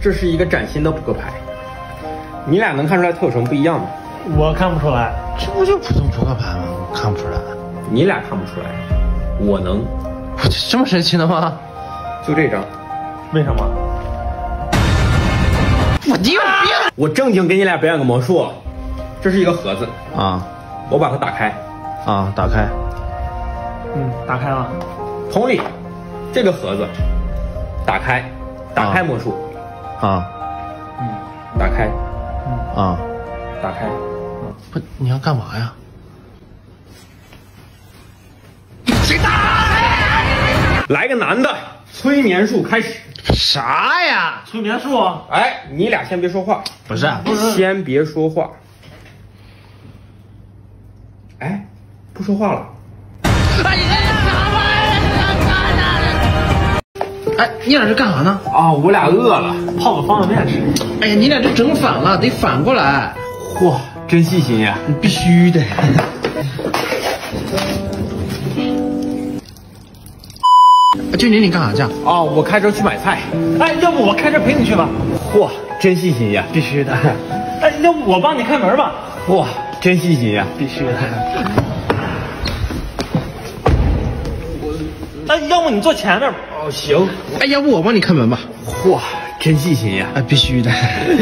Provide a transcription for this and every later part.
这是一个崭新的扑克牌，你俩能看出来它有什么不一样吗？ 我看不出来， 这不就普通扑克牌吗？我看不出来。 你俩看不出来，我能。 这么神奇的吗？ 就这张。 为什么？ 你有病！ 我正经给你俩表演个魔术，这是一个盒子啊， 我把它打开啊，打开。 打开了。 同理，这个盒子打开，打开魔术啊， 打开， 啊， 打开。 不，你要干嘛呀？ 谁打？来个男的，催眠术开始。 啥呀？ 催眠术？ 哎，你俩先别说话。 不是， 先别说话。哎，不说话了。 哎，你俩这干啥呢？ 啊，我俩饿了， 泡个方便面吃。 哎呀，你俩这整反了，得反过来。 嚯，真细心呀！ 必须的。俊林，你干啥去？ 啊，我开车去买菜。 哎，要不我开车陪你去吧？ 嚯，真细心呀！ 必须的。哎，要不我帮你开门吧？ 嚯，真细心呀！ 必须的。哎，要不你坐前面吧？ 哦，行。 哎，要不我帮你开门吧？ 嚯，真细心呀！ 哎，必须的。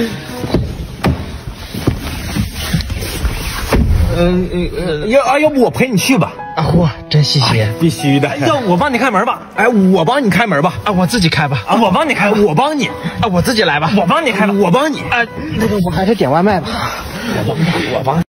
要不我陪你去吧？ 啊，嚯，真细心， 必须的。 要不我帮你开门吧？ 哎，我帮你开门吧。 啊，我自己开吧。 啊，我帮你开吧。 我帮你。 啊，我自己来吧。 我帮你开吧。 我帮你。 那个我还是点外卖吧。 我帮你。